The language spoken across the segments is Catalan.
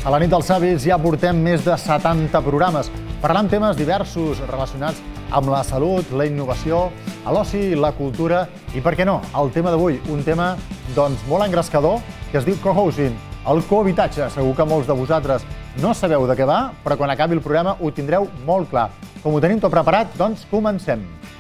A la nit dels savis ja portem més de 70 programes, parlant temes diversos relacionats amb la salut, la innovació, l'oci, la cultura i, per què no, el tema d'avui, un tema molt engrescador que es diu cohousing, el cohabitatge. Segur que molts de vosaltres no sabeu de què va, però quan acabi el programa ho tindreu molt clar. Com ho tenim tot preparat, doncs comencem.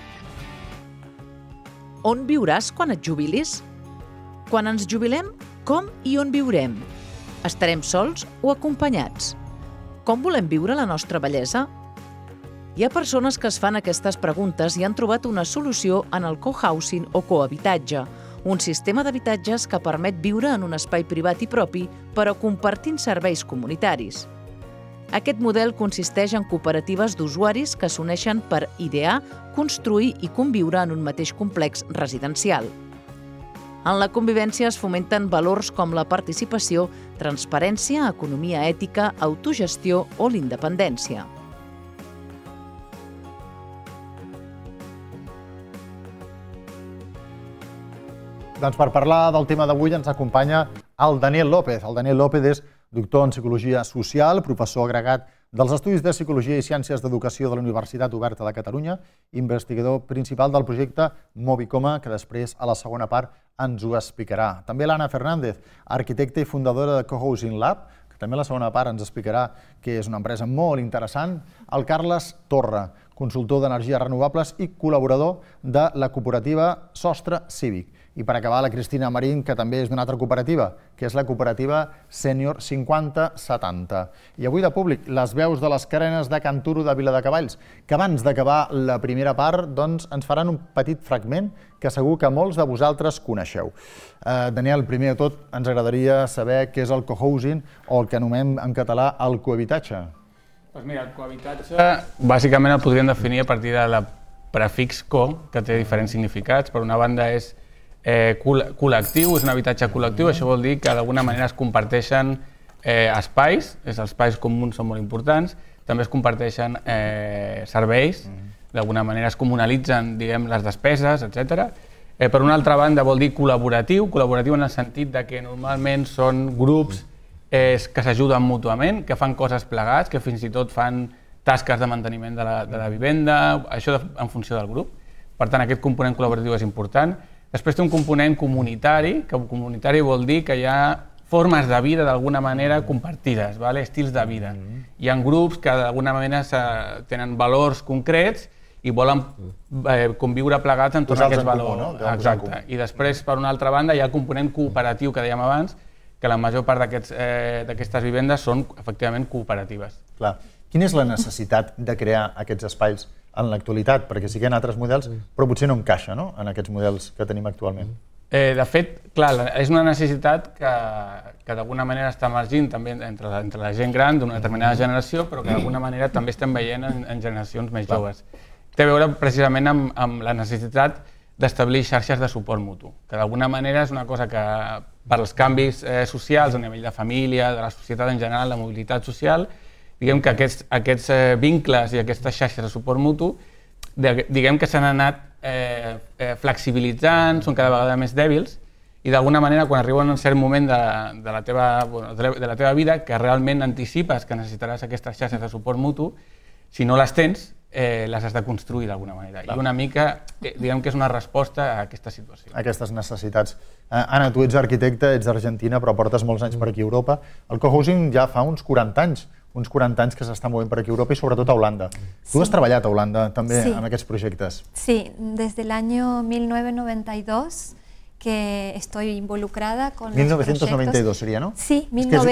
On viuràs quan et jubilis? Quan ens jubilem, com i on viurem? Estarem sols o acompanyats? Com volem viure la nostra vellesa? Hi ha persones que es fan aquestes preguntes i han trobat una solució en el cohousing o cohabitatge, un sistema d'habitatges que permet viure en un espai privat i propi, però compartint serveis comunitaris. Aquest model consisteix en cooperatives d'usuaris que s'uneixen per idear, construir i conviure en un mateix complex residencial. En la convivència es fomenten valors com la participació, transparència, economia ètica, autogestió o l'independència. Doncs per parlar del tema d'avui ens acompanya el Daniel López. El Daniel López és doctor en Psicologia Social, professor agregat dels Estudis de Psicologia i Ciències d'Educació de la Universitat Oberta de Catalunya, investigador principal del projecte Movicoma, que després, a la segona part, ens ho explicarà. També l'Anna Fernández, arquitecta i fundadora de Cohousing Lab, que també a la segona part ens explicarà que és una empresa molt interessant. El Carles Torra, consultor d'energies renovables i col·laborador de la cooperativa Sostre Cívic. I per acabar, la Cristina Marín, que també és d'una altra cooperativa, que és la cooperativa Sènior 5070. I avui de públic, les veus de les carenes de Can Turo de Viladecavalls, que abans d'acabar la primera part doncs ens faran un petit fragment que segur que molts de vosaltres coneixeu. Daniel, primer de tot, ens agradaria saber què és el cohousing o el que anomenem en català el cohabitatge. Doncs mira, el cohabitatge bàsicament el podríem definir a partir del prefix co, que té diferents significats. Per una banda és col·lectiu, és un habitatge col·lectiu, això vol dir que d'alguna manera es comparteixen espais, els espais comuns són molt importants, també es comparteixen serveis, d'alguna manera es comunalitzen, diguem, les despeses, etc. Per una altra banda vol dir col·laboratiu en el sentit que normalment són grups que s'ajuden mútuament, que fan coses plegats, que fins i tot fan tasques de manteniment de la vivenda, això en funció del grup. Per tant, aquest component col·laboratiu és important. Després té un component comunitari, que comunitari vol dir que hi ha formes de vida d'alguna manera compartides, estils de vida. Hi ha grups que d'alguna manera tenen valors concrets i volen conviure plegats entorn a aquests valors. Exacte. I després, per una altra banda, hi ha el component cooperatiu que dèiem abans, que la major part d'aquestes vivendes són efectivament cooperatives. Clar. Quina és la necessitat de crear aquests espais en l'actualitat? Perquè sí que hi ha altres models, però potser no encaixa en aquests models que tenim actualment. De fet, clar, és una necessitat que d'alguna manera està emergint també entre la gent gran d'una determinada generació, però que d'alguna manera també estem veient en generacions més joves. Té a veure precisament amb la necessitat d'establir xarxes de suport mutu, que d'alguna manera és una cosa que per als canvis socials a nivell de família, de la societat en general, de mobilitat social, diguem que aquests vincles i aquestes xarxes de suport mutu, diguem que s'han anat flexibilitzant, són cada vegada més dèbils i d'alguna manera quan arriba un cert moment de la teva vida que realment anticipes que necessitaràs aquestes xarxes de suport mutu, si no les tens, les has de construir d'alguna manera. I una mica, diguem que és una resposta a aquesta situació. Aquestes necessitats. Anna, tu ets arquitecta, ets d'Argentina, però portes molts anys per aquí a Europa. El cohousing ja fa uns 40 anys que s'està movent per aquí a Europa i sobretot a Holanda. Tu has treballat a Holanda també en aquests projectes. Sí, desde el año 1992 que estoy involucrada con los 1992 sería, ¿no? Sí,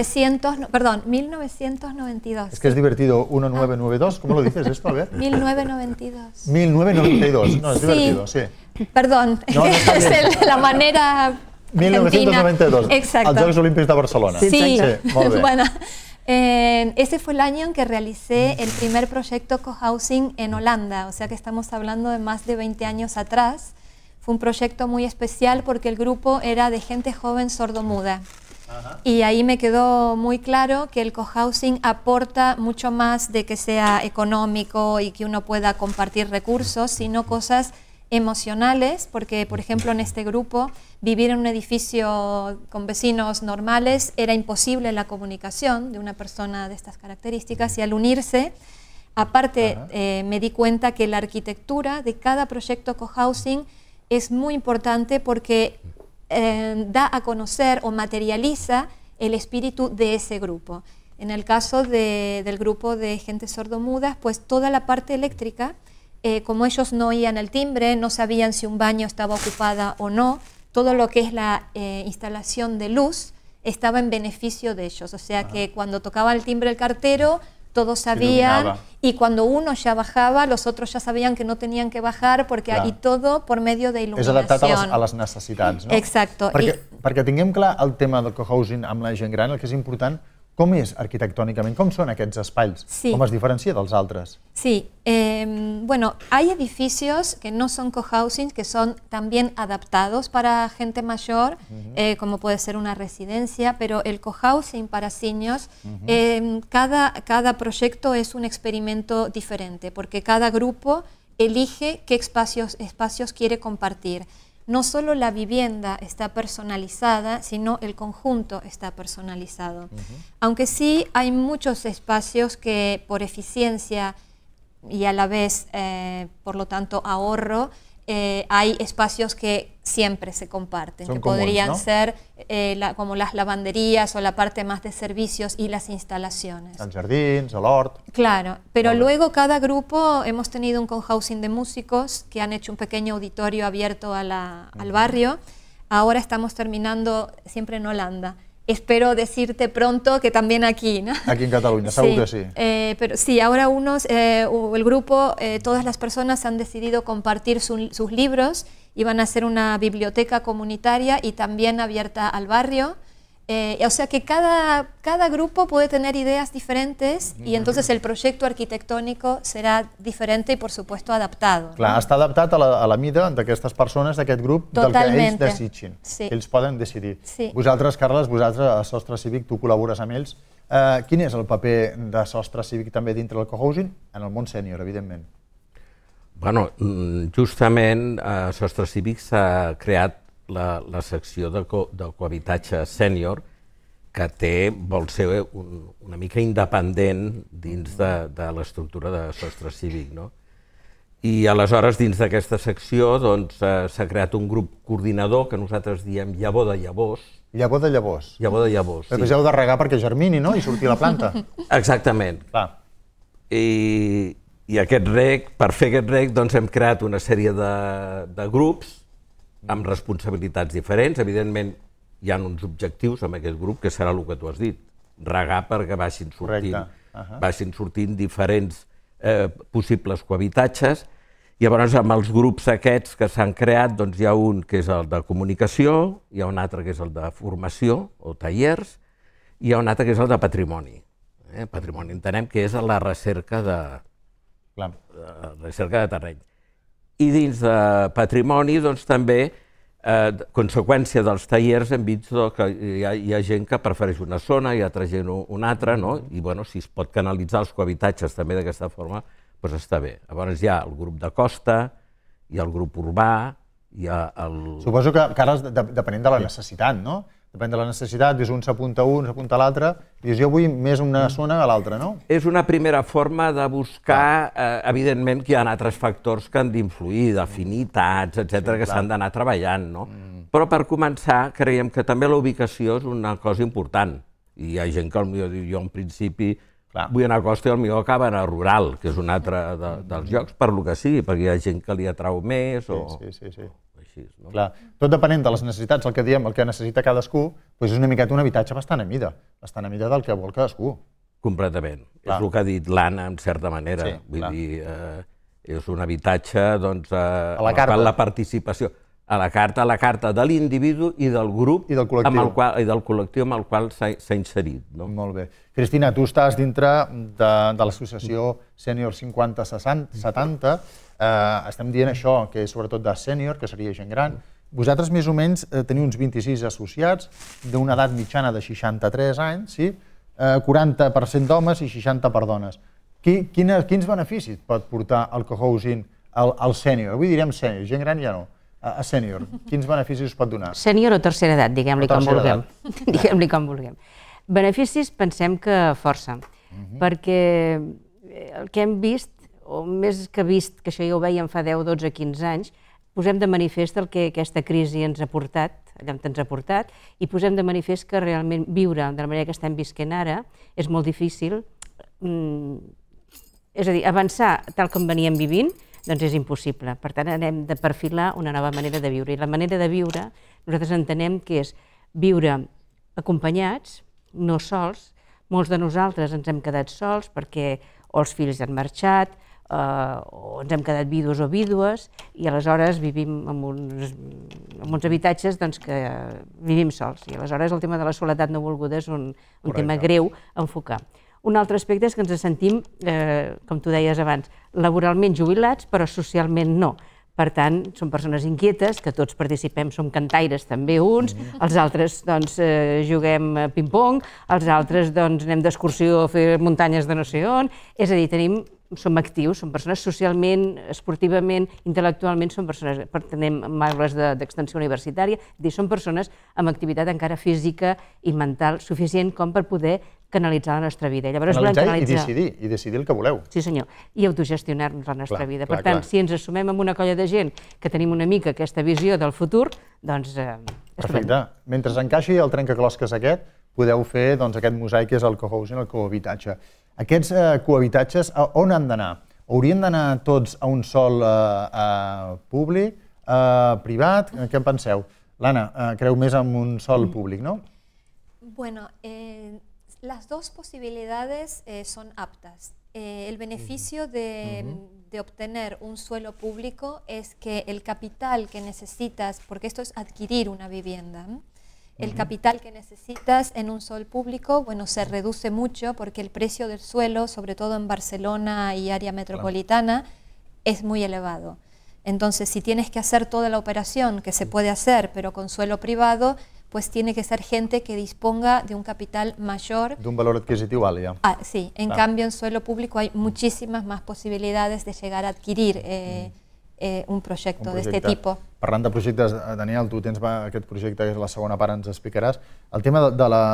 1992. Es que es divertido, 1992, ¿cómo lo dices esto? A ver. 1992. 1992, no, es divertido, sí. Perdón, es la manera 1992, exacto. Els Jocs Olímpics de Barcelona. Sí, molt bé. Bueno, ese fue el año en que realicé el primer proyecto cohousing en Holanda, o sea que estamos hablando de más de 20 años atrás. Fue un proyecto muy especial porque el grupo era de gente joven sordomuda. Y ahí me quedó muy claro que el cohousing aporta mucho más de que sea económico y que uno pueda compartir recursos, sino cosas emocionales, porque por ejemplo en este grupo vivir en un edificio con vecinos normales era imposible la comunicación de una persona de estas características, y al unirse, aparte me di cuenta que la arquitectura de cada proyecto cohousing es muy importante porque da a conocer o materializa el espíritu de ese grupo. En el caso del grupo de gente sordomudas, pues toda la parte eléctrica, como ellos no oían el timbre, no sabían si un baño estaba ocupada o no, todo lo que es la instalación de luz estaba en beneficio de ellos. O sea que cuando tocaba el timbre el cartero, todos sabían, y cuando uno ya bajaba, los otros ya sabían que no tenían que bajar, porque y todo por medio de il·luminació. És adaptat a les necessitats, no? Exacto. Perquè tinguem clar el tema del cohousing amb la gent gran, el que és important, com és arquitectònicament? Com són aquests espais? Com es diferencia dels altres? Sí, bueno, hay edificios que no son cohousing, que son también adaptados para gente mayor, como puede ser una residencia, pero el cohousing para seniors, cada proyecto es un experimento diferente, porque cada grupo elige qué espacios quiere compartir. No solo la vivienda está personalizada, sino el conjunto está personalizado. Aunque sí hay muchos espacios que por eficiencia y a la vez, por lo tanto, ahorro, hay espacios que siempre se comparten, que podrían ser como las lavanderías o la parte más de servicios y las instalaciones. Els jardins, l'hort... Claro, pero luego cada grupo, hemos tenido un cohousing de músicos que han hecho un pequeño auditorio abierto al barrio. Ahora estamos terminando siempre en Holanda. Espero decirte pronto que también aquí, ¿no? Aquí en Cataluña, seguro que sí. Pero sí, ahora el grupo, todas las personas han decidido compartir sus libros y van a hacer una biblioteca comunitaria y también abierta al barrio. O sea que cada grupo puede tener ideas diferentes y entonces el proyecto arquitectónico será diferente y por supuesto adaptado. Clar, està adaptat a la mida d'aquestes persones, d'aquest grup, del que ells desitgin. Ells poden decidir. Vosaltres, Carles, a Sostre Cívic, tu col·labores amb ells. Quin és el paper de Sostre Cívic també dintre del cohousing? En el món sènior, evidentment. Bueno, justament a Sostre Cívic s'ha creat la secció de cohabitatge sènior, que vol ser una mica independent dins de l'estructura de Sostre Cívic. I aleshores, dins d'aquesta secció, s'ha creat un grup coordinador que nosaltres diem llavor de llavors. Llavor de llavors. Llavor de llavors, sí. Després heu de regar perquè germini, no?, i surti la planta. Exactament. I aquest reg, per fer aquest reg, hem creat una sèrie de grups amb responsabilitats diferents. Evidentment, hi ha uns objectius amb aquest grup, que serà el que tu has dit, regar perquè vagin sortint diferents possibles cohabitatges. Llavors, amb els grups aquests que s'han creat, hi ha un que és el de comunicació, hi ha un altre que és el de formació o tallers, i hi ha un altre que és el de patrimoni. Patrimoni entenem que és la recerca de terreny. I dins de patrimoni, també, conseqüència dels tallers, hem vist que hi ha gent que prefereix una zona i altra gent una altra, i si es pot canalitzar els cohabitatges també d'aquesta forma, doncs està bé. Llavors hi ha el grup de costa, hi ha el grup urbà, hi ha el... Suposo que ara, depenent de la necessitat, no? Depèn de la necessitat, un s'apunta a l'altre, i dius, jo vull més una zona a l'altra, no? És una primera forma de buscar, evidentment, que hi ha altres factors que han d'influir, d'afinitats, etc., que s'han d'anar treballant, no? Però per començar, creiem que també la ubicació és una cosa important. I hi ha gent que potser diu, jo en principi vull anar a costa i potser acaba anar a rural, que és un altre dels llocs, per lo que sigui, perquè hi ha gent que li atrau més o... Sí. Clar, tot depenent de les necessitats, el que diem, el que necessita cadascú, és una miqueta un habitatge bastant a mida del que vol cadascú. Completament. És el que ha dit l'Anna, en certa manera. Vull dir, és un habitatge en el qual la participació, a la carta de l'individu i del grup i del col·lectiu amb el qual s'ha inserit. Molt bé. Cristina, tu estàs dintre de l'associació Sènior 50-70, estem dient això, que és sobretot de sènior, que seria gent gran. Vosaltres més o menys teniu uns 26 associats, d'una edat mitjana de 63 anys, 40% d'homes i 60% per dones. Quins beneficis pot portar el cohousing al sènior. Avui direm sènior, gent gran ja no. A sènior, quins beneficis us pot donar? Sènior o tercera edat, diguem-li com vulguem. Diguem-li com vulguem. Beneficis pensem que força, perquè el que hem vist, o més que vist, que això ja ho veiem fa 10, 12, 15 anys, posem de manifest el que aquesta crisi ens ha portat, allà on ens ha portat, i posem de manifest que realment viure de la manera que estem visquent ara és molt difícil. És a dir, avançar tal com veníem vivint, doncs és impossible. Per tant, hem de perfilar una nova manera de viure. I la manera de viure, nosaltres entenem que és viure acompanyats, no sols. Molts de nosaltres ens hem quedat sols perquè o els fills han marxat, o ens hem quedat vídues o vídues, i aleshores vivim en uns habitatges que vivim sols. I aleshores el tema de la soledat no volguda és un tema greu a enfocar. Un altre aspecte és que ens sentim, com tu deies abans, laboralment jubilats, però socialment no. Per tant, som persones inquietes, que tots participem, som cantaires també uns, els altres juguem a ping-pong, els altres anem d'excursió a fer muntanyes de no sé on, és a dir, som actius, som persones socialment, esportivament, intel·lectualment, som persones, tenim maules d'extensió universitària, és a dir, som persones amb activitat encara física i mental suficient com per poder canalitzar la nostra vida. Canalitzar i decidir el que voleu. Sí, senyor, i autogestionar-nos la nostra vida. Per tant, si ens assumem amb una colla de gent que tenim una mica aquesta visió del futur, doncs... Perfecte. Mentre encaixi el trencaclosques aquest, podeu fer aquest mosaic que és el cohousing, el cohabitatge. Aquests cohabitatges on han d'anar? Haurien d'anar tots a un sol públic, privat? Què en penseu? L'Anna, creu més en un sol públic, no? Bueno, las dos posibilidades son aptas. El beneficio de obtener un suelo público es que el capital que necesitas, porque esto es adquirir una vivienda, el capital que necesitas en un suelo público, bueno, se reduce mucho porque el precio del suelo, sobre todo en Barcelona y área metropolitana, es muy elevado. Entonces, si tienes que hacer toda la operación, que se puede hacer, pero con suelo privado, pues tiene que ser gente que disponga de un capital mayor. De un valor adquisitiu alt, ja. Sí, en cambio en suelo público hay muchísimas más posibilidades de llegar a adquirir un projecte d'aquest tipus. Parlant de projectes, Daniel, tu tens aquest projecte, que és la segona part, ens explicaràs. El tema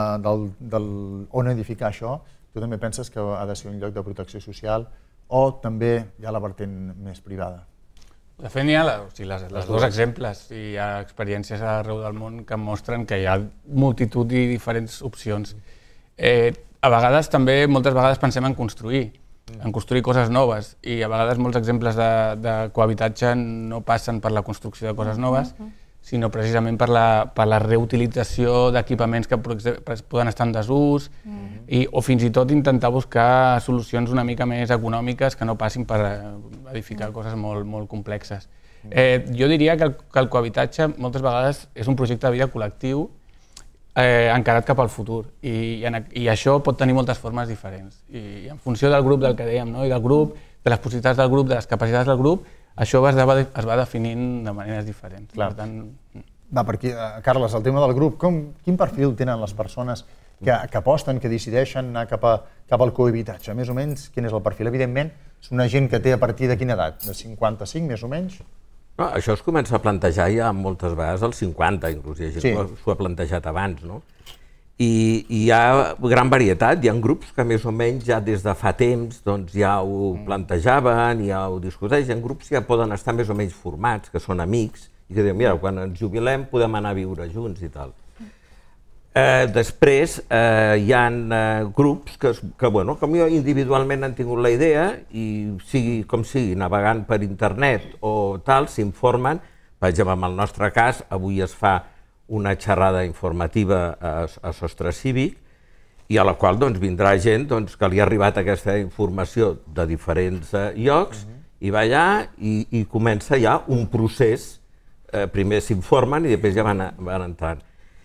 on edificar això, tu també penses que ha de ser un lloc de protecció social o també hi ha la vertent més privada? De fet, hi ha els dos exemples i hi ha experiències arreu del món que mostren que hi ha multitud i diferents opcions. A vegades també, moltes vegades pensem en construir coses noves i a vegades molts exemples de cohabitatge no passen per la construcció de coses noves, sinó precisament per la reutilització d'equipaments que poden estar en desús o fins i tot intentar buscar solucions una mica més econòmiques que no passin per edificar coses molt complexes. Jo diria que el cohabitatge moltes vegades és un projecte de vida col·lectiu encarat cap al futur i això pot tenir moltes formes diferents i en funció del grup del que dèiem, i del grup, de les possibilitats del grup, de les capacitats del grup, això es va definint de maneres diferents. Va, per aquí, Carles, el tema del grup, quin perfil tenen les persones que aposten, que decideixen anar cap al cohabitatge? Més o menys, quin és el perfil? Evidentment, és una gent que té a partir de quina edat? De 55, més o menys? Això es comença a plantejar ja moltes vegades als 50, inclús hi ha gent que s'ho ha plantejat abans, no? I hi ha gran varietat, hi ha grups que més o menys ja des de fa temps ja ho plantejaven, ja ho discuteixen, hi ha grups que ja poden estar més o menys formats, que són amics, i que diuen, mira, quan ens jubilem podem anar a viure junts i tal. Després hi ha grups que, com jo individualment han tingut la idea i sigui com sigui, navegant per internet o tal, s'informen. Per exemple, en el nostre cas, avui es fa una xerrada informativa a Sostre Cívic i a la qual vindrà gent que li ha arribat aquesta informació de diferents llocs i va allà i comença ja un procés. Primer s'informen i després ja van entrant.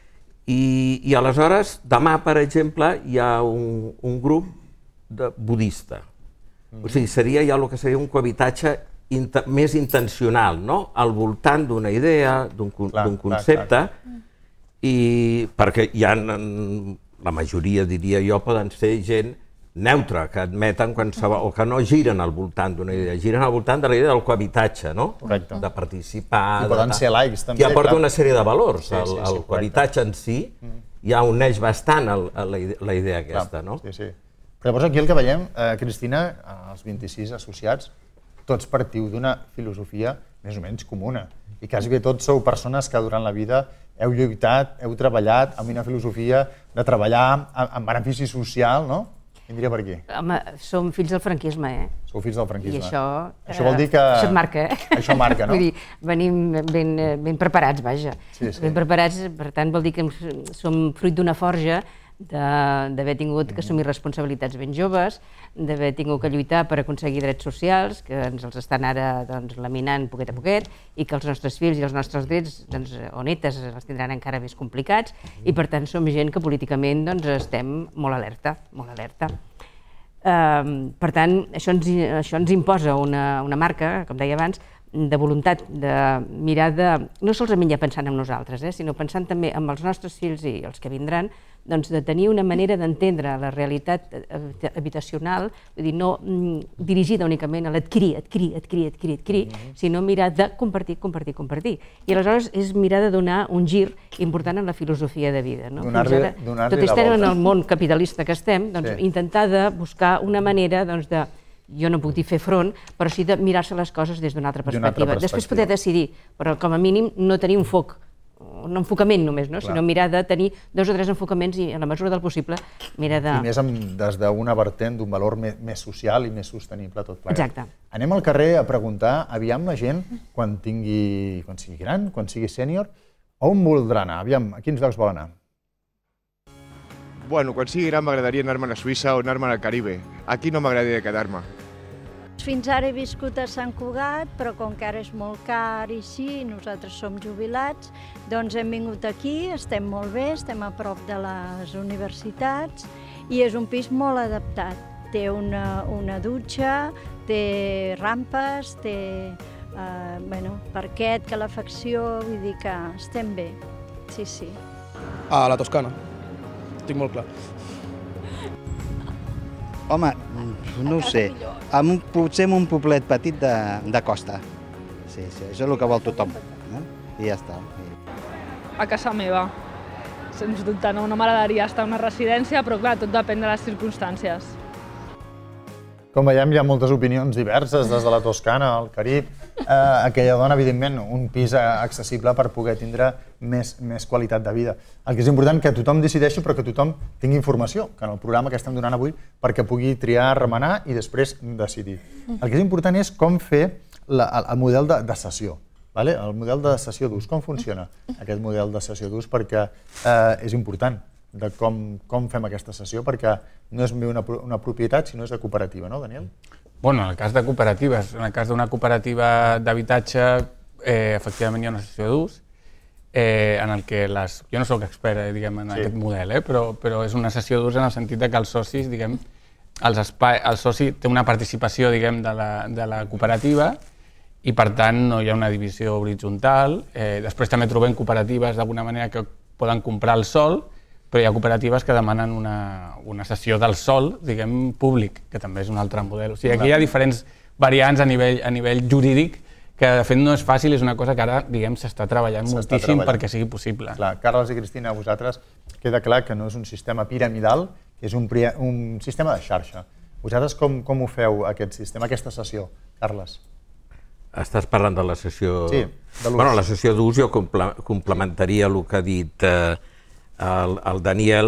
I aleshores, demà, per exemple, hi ha un grup budista. O sigui, seria ja el que seria un cohabitatge més intencional, al voltant d'una idea, d'un concepte, i perquè hi ha, la majoria, diria jo, poden ser gent neutre, que admeten qualsevol, o que no giren al voltant d'una idea, giren al voltant de la idea del cohabitatge, no? Correcte. De participar... I poden ser laics, també. Que aporta una sèrie de valors. El cohabitatge en si ja uneix bastant la idea aquesta, no? Sí, sí. Però llavors aquí el que veiem, Cristina, els 26 associats, tots partiu d'una filosofia més o menys comuna. I quasi bé tots sou persones que durant la vida heu lluitat, heu treballat amb una filosofia de treballar en benefici social, no? Em diria per aquí. Home, som fills del franquisme, Sou fills del franquisme. I això... Això vol dir que... Això et marca, Això marca, no? Vull dir, venim ben preparats, vaja. Sí, sí. Ben preparats, per tant, vol dir que som fruit d'una forja d'haver tingut que assumir responsabilitats ben joves, d'haver tingut que lluitar per aconseguir drets socials, que ens els estan ara laminant poquet a poquet, i que els nostres fills i els nostres drets, o netes, els tindran encara més complicats, i per tant som gent que políticament estem molt alerta, molt alerta. Per tant, això ens imposa una marca, com deia abans, de voluntat de mirar no solament ja pensant en nosaltres, sinó pensant també en els nostres fills i els que vindran, de tenir una manera d'entendre la realitat habitacional, vull dir, no dirigida únicament a l'adquirir, sinó mirar de compartir. I aleshores és mirar de donar un gir important en la filosofia de vida. Tot i estar en el món capitalista que estem, intentar de buscar una manera de jo no puc dir fer front, però sí de mirar-se les coses des d'una altra perspectiva. Després poder decidir, però com a mínim no tenir un enfocament només, sinó mirar de tenir 2 o 3 enfocaments i, en la mesura del possible, mirar de... I més des d'una vertent d'un valor més social i més sostenible tot plegat. Exacte. Anem al carrer a preguntar, aviam la gent, quan sigui gran, quan sigui sènior, on voldrà anar? Aviam, a quins llocs vol anar? Bueno, quan sigui gran m'agradaria anar-me'n a Suïssa o anar-me'n al Caribe. Aquí no m'agradaria quedar-me. Fins ara he viscut a Sant Cugat, però com que ara és molt car i així, nosaltres som jubilats, doncs hem vingut aquí, estem molt bé, estem a prop de les universitats i és un pis molt adaptat. Té una dutxa, té rampes, té parquet, calefacció, vull dir que estem bé, sí. A la Toscana, estic molt clar. Home, no ho sé, potser en un poblet petit de costa. Sí, això és el que vol tothom, i ja està. A casa meva, sens dubte, no m'agradaria estar en una residència, però clar, tot depèn de les circumstàncies. Com veiem, hi ha moltes opinions diverses, des de la Toscana al Carib. Aquella dona, evidentment, un pis accessible per poder tindre més qualitat de vida. El que és important que tothom decideixi, però que tothom tingui informació, que en el programa que estem donant avui, perquè pugui triar, remenar i després decidir. El que és important és com fer el model de sessió. El model de sessió d'ús, com funciona aquest model de sessió d'ús, perquè és important de com fem aquesta sessió, perquè no és una propietat, sinó és de cooperativa, no, Daniel? Bueno, en el cas de cooperatives, en el cas d'una cooperativa d'habitatge, efectivament hi ha una sessió d'ús, en el que jo no soc expert, diguem, en aquest model, però és una sessió d'ús en el sentit que els socis, diguem, el soci té una participació, diguem, de la cooperativa i, per tant, no hi ha una divisió horitzontal. Després també trobem cooperatives, d'alguna manera, que poden comprar el sòl, però hi ha cooperatives que demanen una cessió del sòl, diguem, públic, que també és un altre model. O sigui, aquí hi ha diferents variants a nivell jurídic, que de fet no és fàcil, és una cosa que ara, diguem, s'està treballant moltíssim perquè sigui possible. Carles i Cristina, a vosaltres queda clar que no és un sistema piramidal, que és un sistema de xarxa. Vosaltres com ho feu, aquest sistema, aquesta sessió, Carles? Estàs parlant de la sessió... Sí, de l'ús. Bueno, la sessió d'ús jo complementaria el que ha dit el Daniel,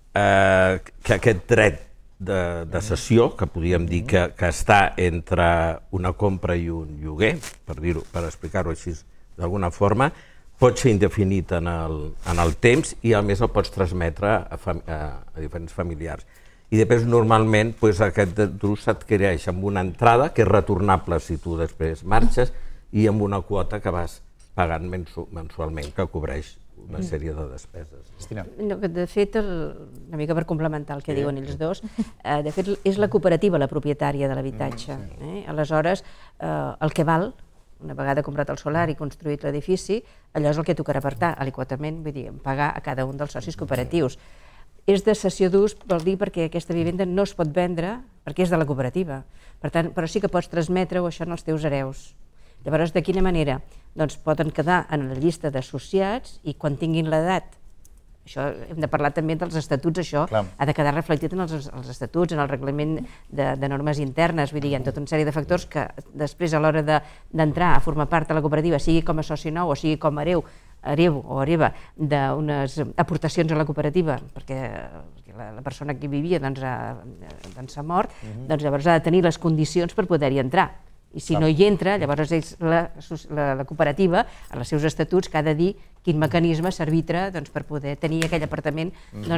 que aquest dret de cessió, que podríem dir que està entre una compra i un lloguer, per explicar-ho així d'alguna forma, pot ser indefinit en el temps i a més el pots transmetre a diferents familiars. I després normalment aquest d'ús s'adquireix amb una entrada que és retornable si tu després marxes i amb una quota que vas pagant mensualment, que cobreix una sèrie de despeses. Cristina. De fet, una mica per complementar el que diuen ells dos, de fet és la cooperativa la propietària de l'habitatge. Aleshores, el que val, una vegada comprat el solar i construït l'edifici, allò és el que tocarà apartar, aliquotament, vull dir, pagar a cada un dels socis cooperatius. És de cessió d'ús, vol dir perquè aquesta vivenda no es pot vendre perquè és de la cooperativa. Per tant, però sí que pots transmetre-ho això als teus hereus. Llavors, de quina manera? Doncs poden quedar en la llista d'associats i quan tinguin l'edat, això hem de parlar també dels estatuts, això ha de quedar reflectit en els estatuts, en el reglament de normes internes, vull dir, hi ha tota una sèrie de factors que després a l'hora d'entrar a formar part de la cooperativa, sigui com a soci nou o sigui com a hereu o hereva d'unes aportacions a la cooperativa, perquè la persona que hi vivia s'ha mort, doncs llavors ha de tenir les condicions per poder-hi entrar. I si no hi entra, llavors és la cooperativa, en els seus estatuts, que ha de dir quin mecanisme s'arbitra per poder tenir aquell apartament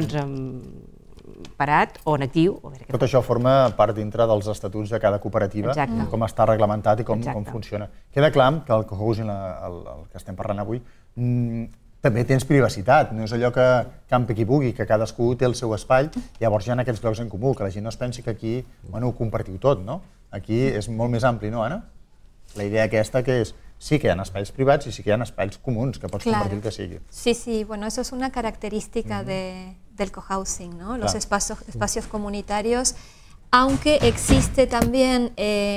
parat o en actiu. Tot això forma part dintre dels estatuts de cada cooperativa, com està reglamentat i com funciona. Queda clar que el cohousing, el que estem parlant avui, també tens privacitat, no és allò que campi qui pugui, que cadascú té el seu espai, llavors hi ha aquests llocs en comú, que la gent no es pensi que aquí ho compartiu tot, no? Aquí és molt més ampli, no, Anna? La idea aquesta que és, sí que hi ha espais privats i sí que hi ha espais comuns que pots compartir el que sigui. Sí, bueno, eso es una característica del cohousing, ¿no? Los espacios comunitarios, aunque existe también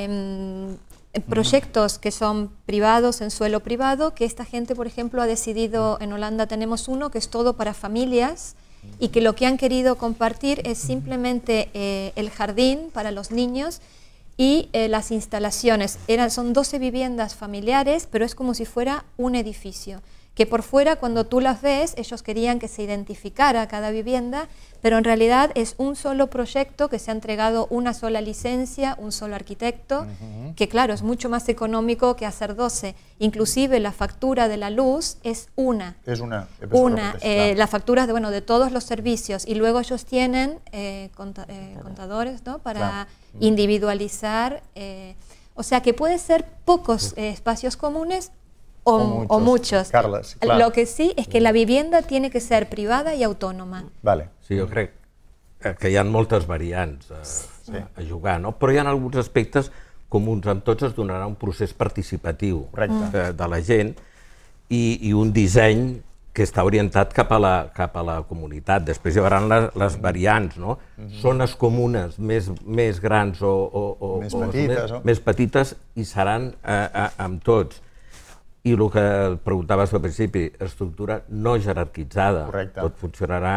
proyectos que son privados, en suelo privado, que esta gente, por ejemplo, ha decidido, en Holanda tenemos uno que es todo para familias y que lo que han querido compartir es simplemente el jardín para los niños y las instalaciones. Son 12 viviendas familiares, pero es como si fuera un edificio, que por fuera cuando tú las ves, ellos querían que se identificara cada vivienda, pero en realidad es un solo proyecto que se ha entregado una sola licencia, un solo arquitecto, que claro, es mucho más económico que hacer 12. Inclusive la factura de la luz es una. Es una. La factura de todos los servicios, y luego ellos tienen contadores, ¿no? Para individualizar. O sea que puede ser pocos espacios comunes o muchos. Carles, Lo que sí es que la vivienda tiene que ser privada y autónoma. Vale. Sí, jo crec que hi ha moltes variants a jugar, no? Però hi ha alguns aspectes comuns. Amb tots es donarà un procés participatiu de la gent i un disseny que està orientat cap a la comunitat. Després hi haurà les variants, no? Zones comunes més grans o més petites i seran amb tots. I el que preguntaves al principi, estructura no jerarquitzada. Tot funcionarà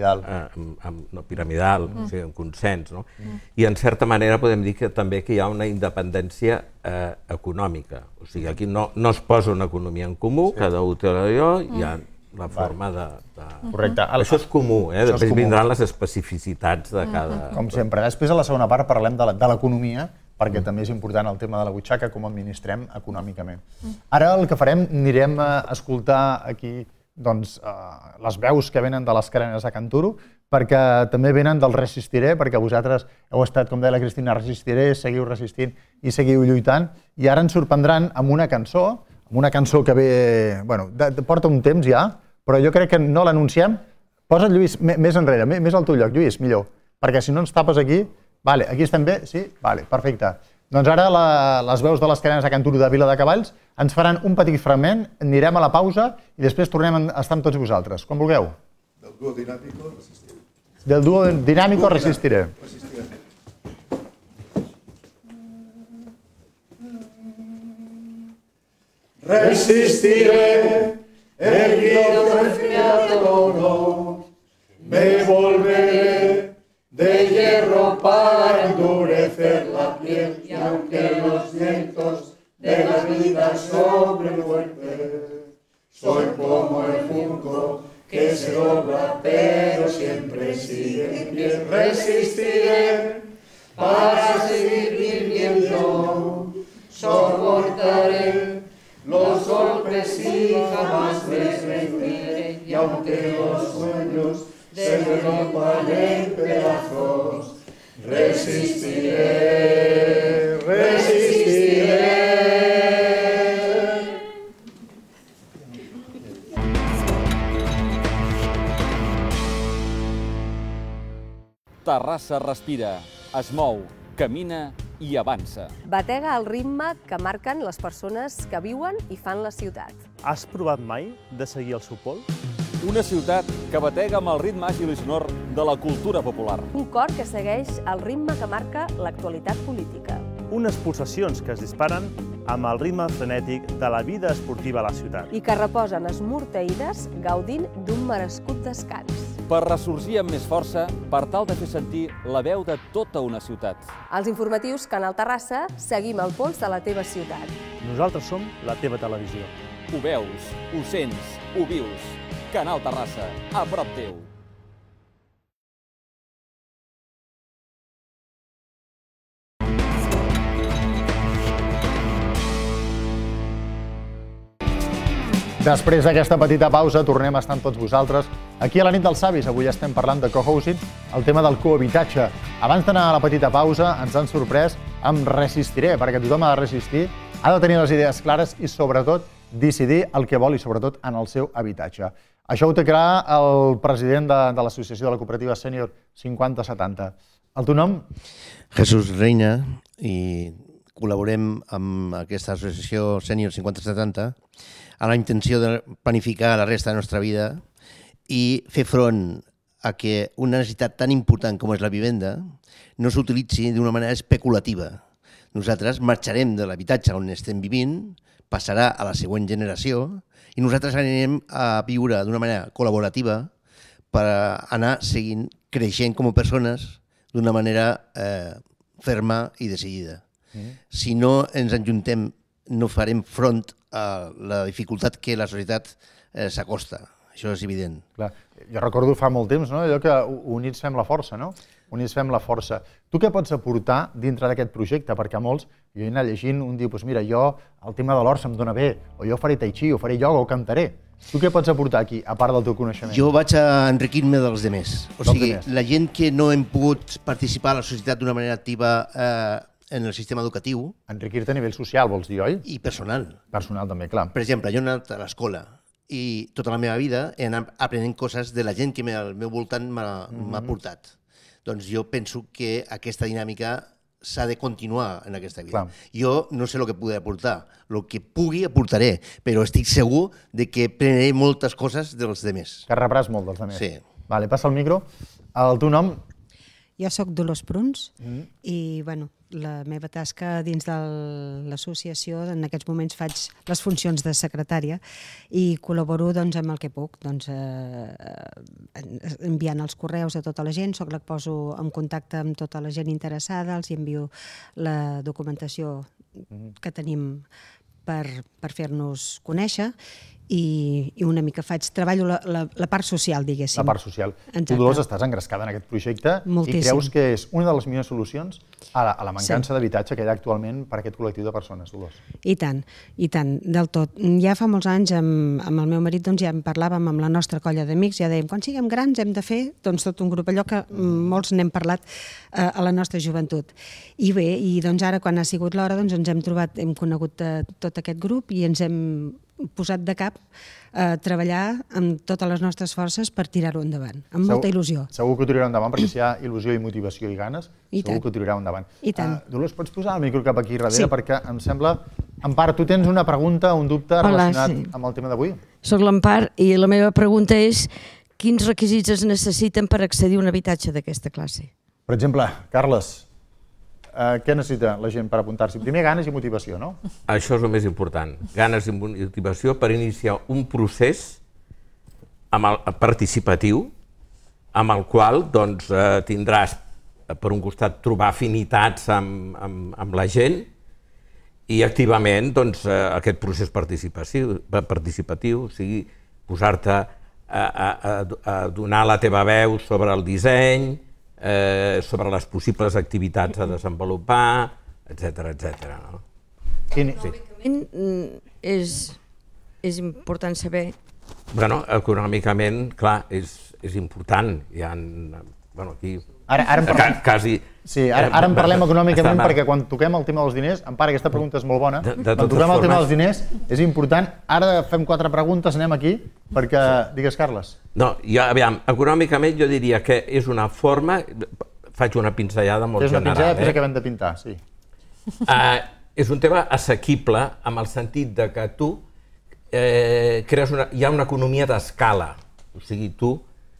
no piramidal, o sigui, en consens. I en certa manera podem dir que també hi ha una independència econòmica. O sigui, aquí no es posa una economia en comú, cada un té allò, hi ha la forma de... Correcte. Això és comú, després vindran les especificitats de cada... Com sempre. Després, a la segona part, parlem de l'economia, perquè també és important el tema de la butxaca, com administrem econòmicament. Ara el que farem, anirem a escoltar aquí les veus que venen de les carenes a Can Turo, perquè també venen del Resistiré, perquè vosaltres heu estat, com deia la Cristina, Resistiré, seguiu resistint i seguiu lluitant, i ara ens sorprendran amb una cançó que ve... Bueno, porta un temps ja, però jo crec que no l'anunciem. Posa't, Lluís, més enrere, més al teu lloc, Lluís, millor, perquè si no ens tapes aquí... Vale, aquí estem bé? Sí? Vale, perfecte. Doncs ara les veus de les cadenes a Can Turo de Viladecavalls ens faran un petit fragment, anirem a la pausa i després tornem a estar amb tots vosaltres, quan vulgueu. Del duo dinámico Resistiré. Del duo dinámico Resistiré. Resistiré el viento enfriado, me volveré de hierro para endurecer la piel, y aunque los vientos de la vida soplen fuerte, soy como el junco que se dobla pero siempre sigue en pie. Resistiré para seguir viviendo, soportaré los golpes y jamás me rendiré, y aunque los sueños se me rompan en pedazos, resistiré, resistiré. Terrassa respira, es mou, camina i avança. Batega el ritme que marquen les persones que viuen i fan la ciutat. Has provat mai de seguir el seu pols? Una ciutat que batega amb el ritme àgil i sonor de la cultura popular. Un cor que segueix el ritme que marca l'actualitat política. Unes pulsacions que es disparen amb el ritme frenètic de la vida esportiva a la ciutat. I que reposen esmorteïdes gaudint d'un merescut descans. Per ressorgir amb més força, per tal de fer sentir la veu de tota una ciutat. Als informatius Canal Terrassa seguim el pols de la teva ciutat. Nosaltres som la teva televisió. Ho veus, ho sents, ho vius. Canal Terrassa, a prop teu. Després d'aquesta petita pausa, tornem a estar amb tots vosaltres aquí a la nit dels savis. Avui estem parlant de cohousing, el tema del cohabitatge. Abans d'anar a la petita pausa, ens han sorprès amb Resistiré, perquè tothom ha de resistir, ha de tenir les idees clares i, sobretot, decidir el que vol i, sobretot, en el seu habitatge. Això ho té clar el president de l'Associació de la Cooperativa Sènior 5070. El teu nom? Jesús Reina, i col·laborem amb aquesta associació Sènior 5070 a la intenció de planificar la resta de la nostra vida i fer front a que una necessitat tan important com és la vivenda no s'utilitzi d'una manera especulativa. Nosaltres marxarem de l'habitatge on estem vivint, passarà a la següent generació i nosaltres anirem a viure d'una manera col·laborativa per anar seguint creixent com a persones d'una manera ferma i decidida. Si no ens enjuntem, no farem front a la dificultat que la societat s'acosta. Això és evident. Jo recordo fa molt temps allò que units fem la força, no? Units fem la força. Tu què pots aportar dintre d'aquest projecte? Perquè a molts, jo he anat llegint, un diu, mira, jo el tema de l'hort se'm dona bé, o jo faré tai chi, o faré ioga, o cantaré. Tu què pots aportar aquí, a part del teu coneixement? Jo vaig a enriquir-me dels demés. O sigui, la gent que no hem pogut participar a la societat d'una manera activa en el sistema educatiu... Enriquir-te a nivell social, vols dir, oi? I personal. Personal també, clar. Per exemple, jo he anat a l'escola i tota la meva vida he anat aprenent coses de la gent que al meu voltant m'ha portat. Doncs jo penso que aquesta dinàmica s'ha de continuar en aquesta vida. Jo no sé el que pugui aportar, el que pugui aportaré, però estic segur que prendré moltes coses dels demés. Que rebràs molt dels demés. Sí. Vale, passa el micro. El teu nom? Jo soc Dolors Pruns i la meva tasca dins de l'associació, en aquests moments faig les funcions de secretària i col·laboro amb el que puc, enviant els correus a tota la gent, soc la que poso en contacte amb tota la gent interessada, els envio la documentació que tenim per fer-nos conèixer i una mica treballo la part social, diguéssim. La part social. Tu, Dolors, estàs engrescada en aquest projecte i creus que és una de les millors solucions a la mancança d'habitatge que hi ha actualment per a aquest col·lectiu de persones, Dolors. I tant, del tot. Ja fa molts anys amb el meu marit ja en parlàvem amb la nostra colla d'amics, ja dèiem, quan siguem grans hem de fer tot un grup, allò que molts n'hem parlat a la nostra joventut. I bé, ara quan ha sigut l'hora ens hem trobat, hem conegut tot aquest grup i ens hem posat de cap a treballar amb totes les nostres forces per tirar-ho endavant, amb molta il·lusió. Segur que ho tirarà endavant, perquè si hi ha il·lusió i motivació i ganes, segur que ho tirarà endavant. I tant. Dolors, pots posar el micro cap aquí darrere, perquè em sembla... Empar, tu tens una pregunta, un dubte relacionat amb el tema d'avui? Soc l'Empar i la meva pregunta és quins requisits es necessiten per accedir a un habitatge d'aquesta classe? Per exemple, Carles, què necessita la gent per apuntar-s'hi? Primer, ganes i motivació, no? Això és el més important, ganes i motivació per iniciar un procés participatiu amb el qual tindràs, per un costat, trobar afinitats amb la gent i activament aquest procés participatiu, o sigui, posar-te a donar la teva veu sobre el disseny, sobre les possibles activitats a desenvolupar, etc. Econòmicament és important saber... Econòmicament, clar, és important. Hi ha, aquí... Ara en parlem econòmicament perquè quan toquem el tema dels diners, Empar, aquesta pregunta és molt bona, quan toquem el tema dels diners és important. Ara fem 4 preguntes, anem aquí, perquè... Digues, Carles. No, aviam, econòmicament jo diria que és una forma... Faig una pinzellada molt general. És una pinzellada que acabem de pintar, sí. És un tema assequible amb el sentit que tu crees... Hi ha una economia d'escala. O sigui, tu,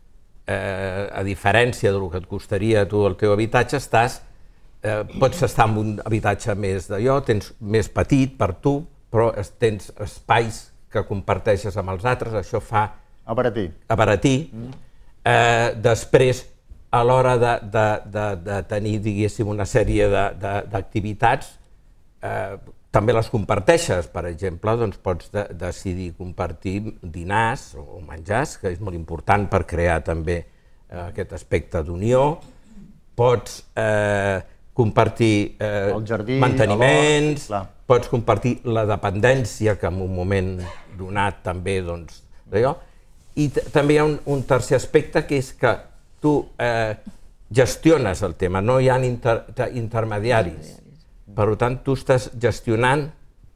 a diferència del que et costaria a tu el teu habitatge, pots estar en un habitatge més d'allò, tens més petit per tu, però tens espais que comparteixes amb els altres, això fa abaratir. Després, a l'hora de tenir, diguéssim, una sèrie d'activitats, també les comparteixes. Per exemple, pots decidir compartir dinars o menjars, que és molt important per crear també aquest aspecte d'unió. Pots compartir manteniments, pots compartir la dependència, que en un moment donat també d'allò. I també hi ha un tercer aspecte, que és que tu gestiones el tema, no hi ha intermediaris. Per tant, tu estàs gestionant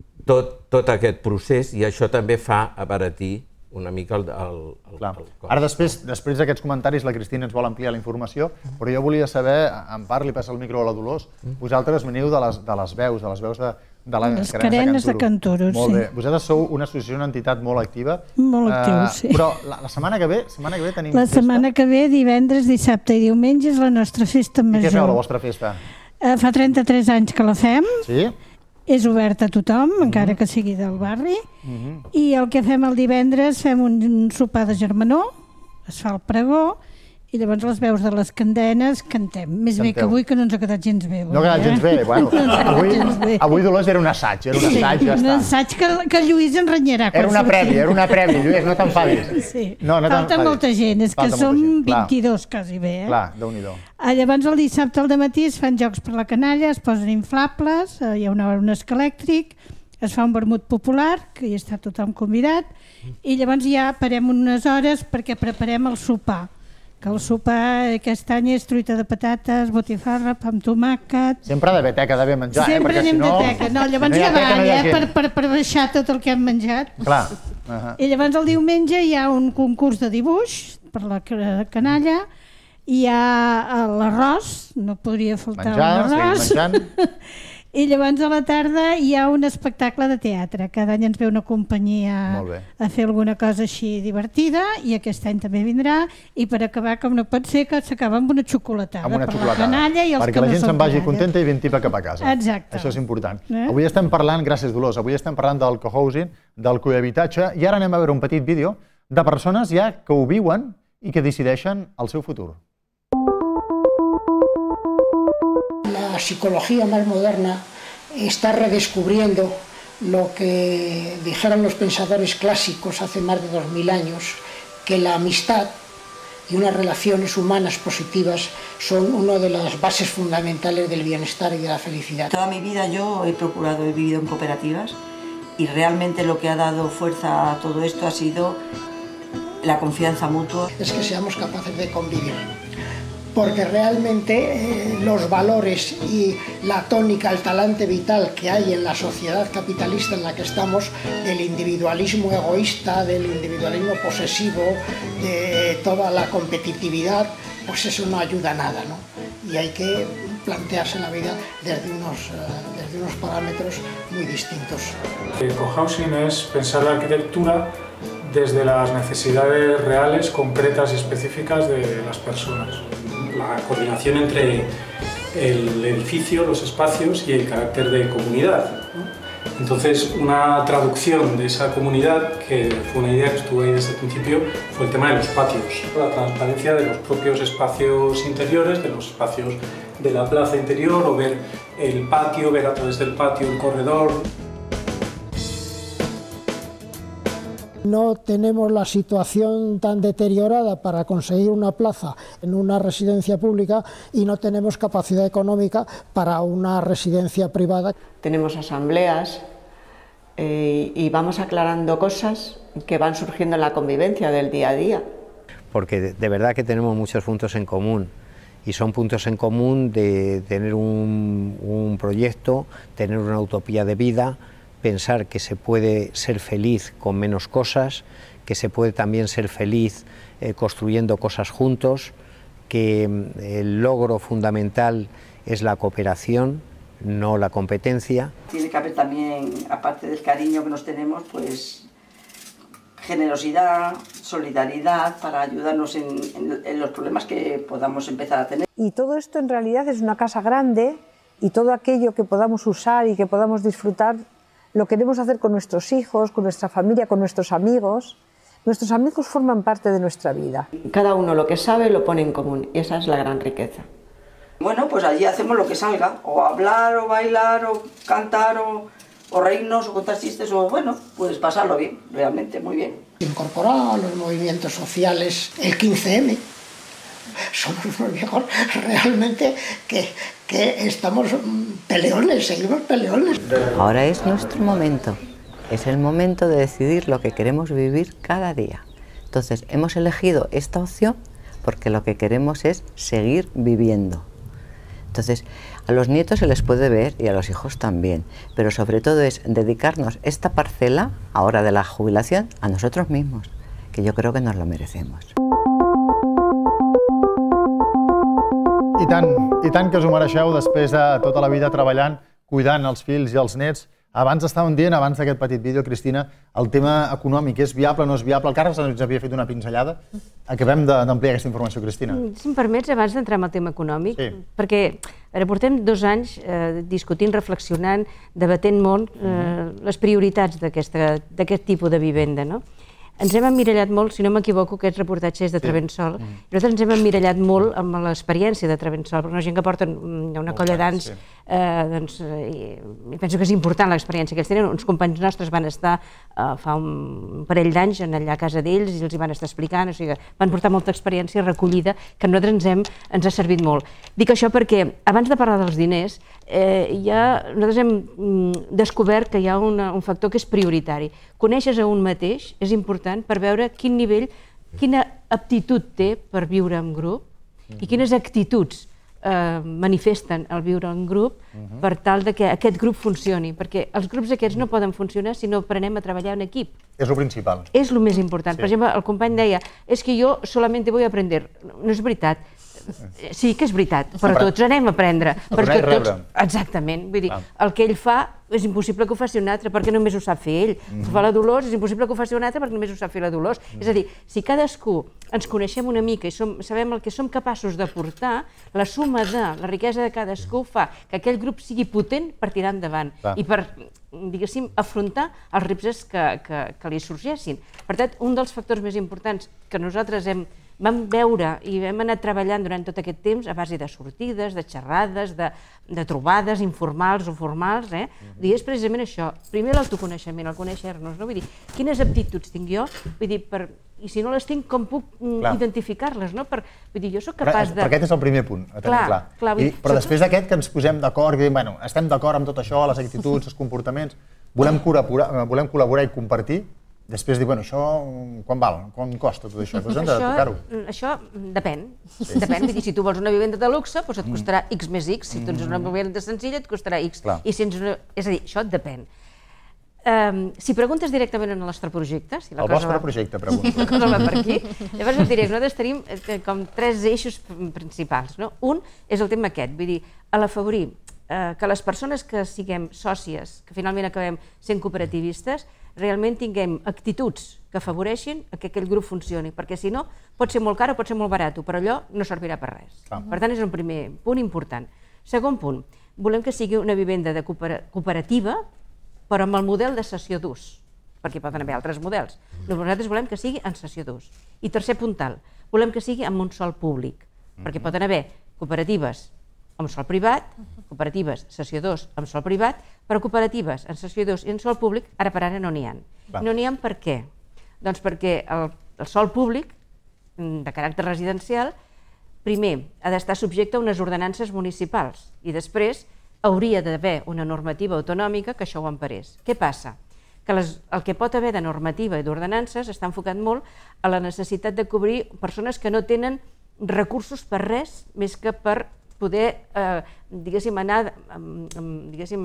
tot aquest procés i això també fa abaratir una mica el cost. Ara, després d'aquests comentaris, la Cristina ens vol ampliar la informació, però jo volia saber, en part li passa el micro a la Dolors, vosaltres veniu de les veus de les carenes de Canturo. Molt bé. Vosaltres sou una associació, una entitat molt activa. Molt activa, sí. Però la setmana que ve tenim festa? La setmana que ve, divendres, dissabte i diumenge, és la nostra festa major. I què feu, la vostra festa? Fa 33 anys que la fem. Sí? És oberta a tothom, encara que sigui del barri. I el que fem el divendres, fem un sopar de germanor, es fa el pregó, i llavors les veus de les candenes cantem. Més bé que avui, que no ens ha quedat gens bé. No ha quedat gens bé? Bueno, avui, Dolors, era un assaig, ja està. Un assaig que el Lluís ens renyarà. Era una prèvia, Lluís, no t'enfadis. Falta molta gent, és que som 22 quasi bé. Clar, Déu-n'hi-do. Llavors el dissabte al dematí es fan jocs per la canalla, es posen inflables, hi ha un esca elèctric, es fa un vermut popular, que hi està tothom convidat, i llavors ja parem unes hores perquè preparem el sopar. Que el sopar aquest any és truita de patates, botifarra, pa amb tomàquet... Sempre ha d'haver teca, ha d'haver menjar, Sempre anem de teca. No, llavors ja val, per baixar tot el que hem menjat. Clar. I llavors el diumenge hi ha un concurs de dibuix per la canalla, hi ha l'arròs, no podria faltar l'arròs. I llavors a la tarda hi ha un espectacle de teatre. Cada any ens ve una companyia a fer alguna cosa així divertida i aquest any també vindrà. I per acabar, com no pot ser, que s'acaba amb una xocolatada per la canalla i els que no són canalla. Perquè la gent se'n vagi contenta i ben tipa cap a casa. Exacte. Això és important. Avui estem parlant, gràcies Dolors, avui estem parlant del cohousing, del cohabitatge, i ara anem a veure un petit vídeo de persones ja que ho viuen i que decideixen el seu futur. La psicología más moderna está redescubriendo lo que dijeron los pensadores clásicos hace más de 2000 años, que la amistad y unas relaciones humanas positivas son una de las bases fundamentales del bienestar y de la felicidad. Toda mi vida yo he vivido en cooperativas y realmente lo que ha dado fuerza a todo esto ha sido la confianza mutua. Es que seamos capaces de convivir. Porque realmente los valores y la tónica, el talante vital que hay en la sociedad capitalista en la que estamos, del individualismo egoísta, del individualismo posesivo, de toda la competitividad, pues eso no ayuda a nada, ¿no? Y hay que plantearse la vida desde unos parámetros muy distintos. El cohousing es pensar la arquitectura desde las necesidades reales, concretas y específicas de las personas. La coordinación entre el edificio, los espacios y el carácter de comunidad, ¿no? Entonces, una traducción de esa comunidad, que fue una idea que estuvo ahí desde el principio, fue el tema de los patios. La transparencia de los propios espacios interiores, de los espacios de la plaza interior, o ver el patio, ver a través del patio el corredor. No tenemos la situación tan deteriorada para conseguir una plaza en una residencia pública y no tenemos capacidad económica para una residencia privada. Tenemos asambleas y vamos aclarando cosas que van surgiendo en la convivencia del día a día. Porque de verdad que tenemos muchos puntos en común. Y son puntos en común de tener un proyecto, tener una utopía de vida, pensar que se puede ser feliz con menos cosas, que se puede también ser feliz construyendo cosas juntos, que el logro fundamental es la cooperación, no la competencia. Tiene que haber también, aparte del cariño que nos tenemos, pues generosidad, solidaridad para ayudarnos en los problemas que podamos empezar a tener. Y todo esto en realidad es una casa grande y todo aquello que podamos usar y que podamos disfrutar lo queremos hacer con nuestros hijos, con nuestra familia, con nuestros amigos. Nuestros amigos forman parte de nuestra vida. Cada uno lo que sabe lo pone en común y esa es la gran riqueza. Bueno, pues allí hacemos lo que salga, o hablar, o bailar, o cantar, o reírnos, o contar chistes, o bueno, pues pasarlo bien, realmente, muy bien. Incorporado a los movimientos sociales el 15M. Somos unos viejos realmente que estamos peleones, seguimos peleones. Ahora es nuestro momento. Es el momento de decidir lo que queremos vivir cada día. Entonces, hemos elegido esta opción porque lo que queremos es seguir viviendo. Entonces, a los nietos se les puede ver y a los hijos también, pero sobre todo es dedicarnos esta parcela, ahora de la jubilación, a nosotros mismos, que yo creo que nos lo merecemos. I tant que us ho mereixeu després de tota la vida treballant, cuidant els fills i els nets. Abans estàvem dient, abans d'aquest petit vídeo, Cristina, el tema econòmic, és viable o no és viable? El Carles ens havia fet una pinzellada. Acabem d'ampliar aquesta informació, Cristina. Si em permets, abans d'entrar en el tema econòmic, perquè portem 2 anys discutint, reflexionant, debatent molt les prioritats d'aquest tipus de vivenda. Ens hem emmirallat molt, si no m'equivoco, aquest reportatge és de Travensol, nosaltres ens hem emmirallat molt amb l'experiència de Travensol, perquè una gent que porta una colla d'anys, doncs, penso que és important l'experiència que ells tenen. Uns companys nostres van estar fa un parell d'anys allà a casa d'ells i els hi van estar explicant, o sigui, van portar molta experiència recollida que a nosaltres ens ha servit molt. Dic això perquè, abans de parlar dels diners, nosaltres hem descobert que hi ha un factor que és prioritari. Conèixer-se a un mateix és important per veure quin nivell, quina aptitud té per viure en grup i quines actituds manifesten el viure en grup per tal que aquest grup funcioni, perquè els grups aquests no poden funcionar si no aprenem a treballar en equip. És el principal. És el més important. Per exemple, el company deia, és que jo solamente voy a aprender. No és veritat. Sí que és veritat, però tots anem a aprendre. Donar i rebre. Exactament. Vull dir, el que ell fa és impossible que ho faci un altre perquè només ho sap fer ell. Si fa la Dolors és impossible que ho faci un altre perquè només ho sap fer la Dolors. És a dir, si cadascú ens coneixem una mica i sabem el que som capaços d'aportar, la suma de la riquesa de cadascú fa que aquell grup sigui potent per tirar endavant i per, diguéssim, afrontar els reptes que li sorgeixin. Per tant, un dels factors més importants que nosaltres vam veure i vam anar treballant durant tot aquest temps a base de sortides, de xerrades, de trobades informals o formals, és precisament això. Primer l'autoconeixement, el conèixer-nos. Vull dir, quines aptituds tinc jo? Vull dir, i si no les tinc, com puc identificar-les? Vull dir, jo soc capaç de... Però aquest és el primer punt, a tenir clar. Però després d'aquest que ens posem d'acord, que diem, estem d'acord amb tot això, les actituds, els comportaments, volem col·laborar i compartir. Després dir, bueno, això quan val? Quan costa tot això? Doncs hem de tocar-ho. Això depèn. Depèn. Vull dir, si tu vols una vivenda de luxe, doncs et costarà X més X. Si tens una vivenda senzilla, et costarà X. És a dir, això depèn. Si preguntes directament en el nostre projecte... El vostre projecte, pregunta. La cosa va per aquí. Llavors et diré que nosaltres tenim com 3 eixos principals. Un és el tema aquest, vull dir, a l'afavorir que les persones que siguem sòcies, que finalment acabem sent cooperativistes, realment tinguem actituds que afavoreixin que aquell grup funcioni, perquè si no pot ser molt car o pot ser molt barat, però allò no servirà per res. Per tant, és un primer punt important. Segon punt, volem que sigui una vivenda cooperativa, però amb el model de cessió d'ús, perquè poden haver altres models. Nosaltres volem que sigui en cessió d'ús. I tercer puntal, volem que sigui amb un sòl públic, perquè poden haver cooperatives amb sòl privat, cooperatives cessió d'ús amb sòl privat, però cooperatives en cessió d'ús i en sòl públic, ara per ara no n'hi ha. No n'hi ha per què? Doncs perquè el sòl públic, de caràcter residencial, primer ha d'estar subjecte a unes ordenances municipals i després hauria d'haver una normativa autonòmica que això ho emparés. Què passa? Que el que pot haver de normativa i d'ordenances està enfocat molt a la necessitat de cobrir persones que no tenen recursos per res més que per poder, diguéssim, anar, diguéssim,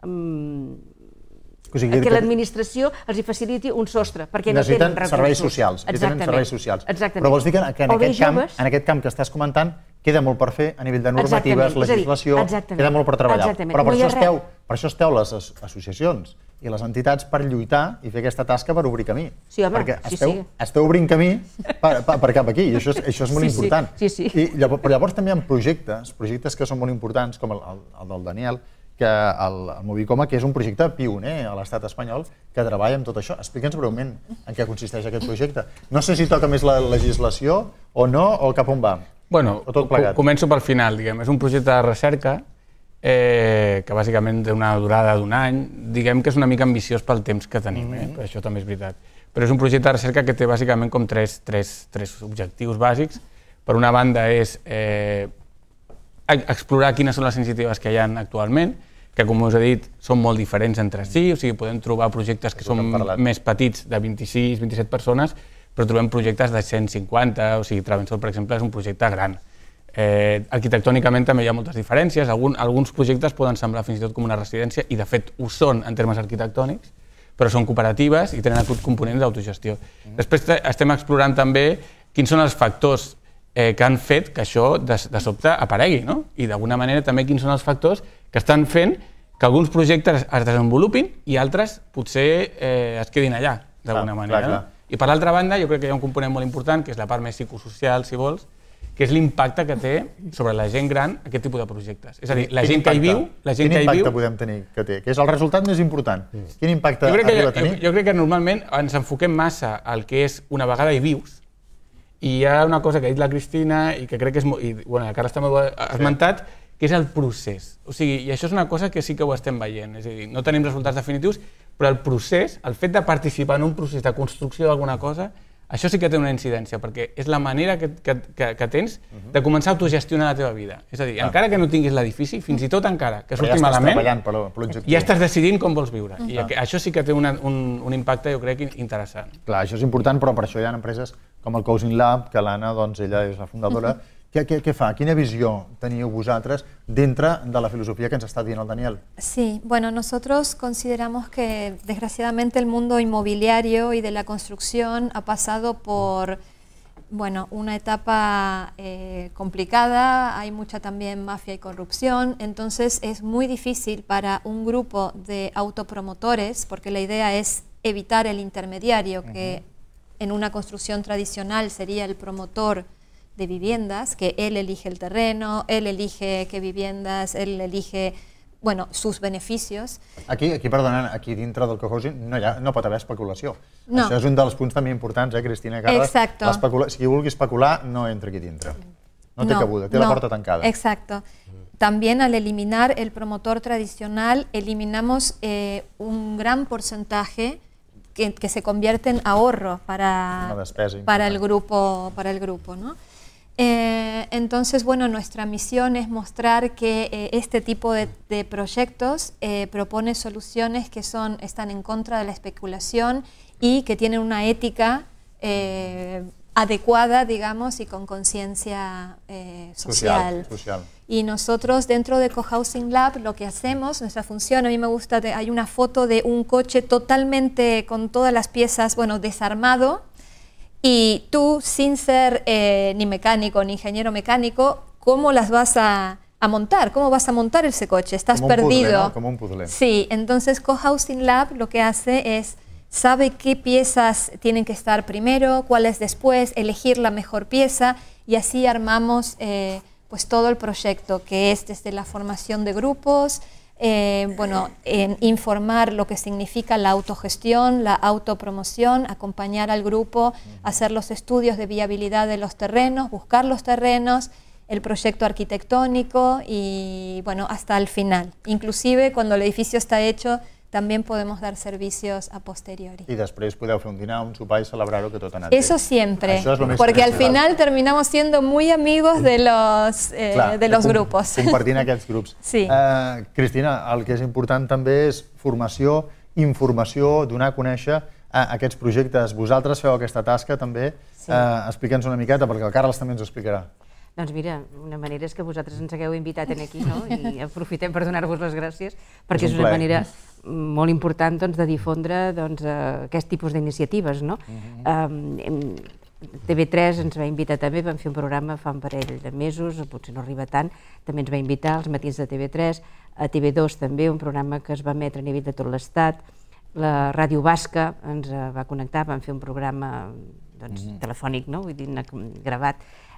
que l'administració els hi faciliti un sostre, perquè no tenen recursos. Serveis socials. Però vols dir que en aquest camp que estàs comentant queda molt per fer a nivell de normatives, legislació, queda molt per treballar. Però per això esteu les associacions i les entitats per lluitar i fer aquesta tasca per obrir camí. Sí, home, perquè esteu obrint camí per cap aquí, i això és molt important. Però llavors també hi ha projectes que són molt importants, com el del Daniel, que el Movicoma, que és un projecte pioner a l'estat espanyol, que treballa amb tot això. Explica'ns breument en què consisteix aquest projecte. No sé si toca més la legislació o no, o cap on va. Bueno, començo pel final, diguem. És un projecte de recerca que bàsicament té una durada d'un any. Diguem que és una mica ambiciós pel temps que tenim, però això també és veritat. Però és un projecte de recerca que té bàsicament com tres objectius bàsics. Per una banda és explorar quines són les iniciatives que hi ha actualment, que com us he dit són molt diferents entre si, o sigui, podem trobar projectes que són més petits, de 26-27 persones, però trobem projectes de 150, o sigui, Travensol, per exemple, és un projecte gran. Arquitectònicament també hi ha moltes diferències, alguns projectes poden semblar fins i tot com una residència, i de fet ho són en termes arquitectònics, però són cooperatives i tenen aquest component d'autogestió. Després estem explorant també quins són els factors que han fet que això de sobte aparegui, i d'alguna manera també quins són els factors que estan fent que alguns projectes es desenvolupin i altres potser es quedin allà, d'alguna manera. I per l'altra banda, jo crec que hi ha un component molt important, que és la part més psicosocial, si vols, que és l'impacte que té sobre la gent gran aquest tipus de projectes. És a dir, la gent que hi viu... Quin impacte podem tenir que té? Que és el resultat més important. Quin impacte arriba a tenir? Jo crec que normalment ens enfoquem massa al que és una vegada hi vius, i hi ha una cosa que ha dit la Cristina i que crec que és molt... i la Carla també ho ha esmentat, que és el procés. O sigui, i això és una cosa que sí que ho estem veient. És a dir, no tenim resultats definitius, però el procés, el fet de participar en un procés de construcció d'alguna cosa, això sí que té una incidència, perquè és la manera que tens de començar a autogestionar la teva vida. És a dir, encara que no tinguis l'edifici, fins i tot encara que surti malament, ja estàs decidint com vols viure. I això sí que té un impacte, jo crec, interessant. Clar, això és important, però per això hi ha empreses com el Coaching Lab, que l'Anna, ella és la fundadora. Què fa? Quina visió teniu vosaltres dintre de la filosofía que ens està dient el Daniel? Sí, bueno, nosotros consideramos que desgraciadamente el mundo inmobiliario y de la construcción ha pasado por una etapa complicada, hay mucha también mafia y corrupción, entonces es muy difícil para un grupo de autopromotores, porque la idea es evitar el intermediario, que en una construcción tradicional sería el promotor de viviendas, que él elige el terreno, él elige qué viviendas, él elige sus beneficios. Aquí, perdona, aquí dintre del cohousing no pot haver especulació. No. Això és un dels punts també importants, Cristina i Carles. Exacto. Si qui vulgui especular, no entra aquí dintre. No té cabuda, té la porta tancada. Exacto. También al eliminar el promotor tradicional, eliminamos un gran porcentaje que se convierte en ahorro para el grupo, ¿no? Entonces, nuestra misión es mostrar que este tipo de proyectos propone soluciones que están en contra de la especulación y que tienen una ética adecuada, digamos, y con conciencia social. Y nosotros dentro de Cohousing Lab lo que hacemos, nuestra función, a mí me gusta, hay una foto de un coche totalmente con todas las piezas, desarmado, y tú, sin ser ni mecánico ni ingeniero mecánico, ¿cómo las vas a montar? ¿Cómo vas a montar ese coche? Estás perdido. Como un puzzle. Sí, entonces Cohousing Lab lo que hace es, sabe qué piezas tienen que estar primero, cuáles después, elegir la mejor pieza, y así armamos todo el proyecto, que es desde la formación de grupos, en informar lo que significa la autogestión, la autopromoción, acompañar al grupo, hacer los estudios de viabilidad de los terrenos, buscar los terrenos, el proyecto arquitectónico y hasta el final. Inclusive cuando el edificio está hecho, también podemos dar servicios a posteriori. Y después podeu fer un dinar, un sopar y celebrar-ho que tot ha anat bé. Eso siempre, porque al final terminamos siendo muy amigos de los grupos. Compartint aquests grups. Sí. Cristina, el que és important també és formació, informació, donar a conèixer aquests projectes. Vosaltres feu aquesta tasca també. Explica'ns una miqueta, perquè el Carles també ens ho explicarà. Doncs mira, una manera és que vosaltres ens hagueu invitat aquí, no? I aprofitem per donar-vos les gràcies, perquè és una manera molt important de difondre aquest tipus d'iniciatives, no? TV3 ens va invitar també, vam fer un programa fa un parell de mesos, potser no arriba tant, també ens va invitar als matins de TV3, a TV2 també, un programa que es va emetre a nivell de tot l'estat, la Ràdio Basca ens va connectar, vam fer un programa telefònic, vull dir, gravat,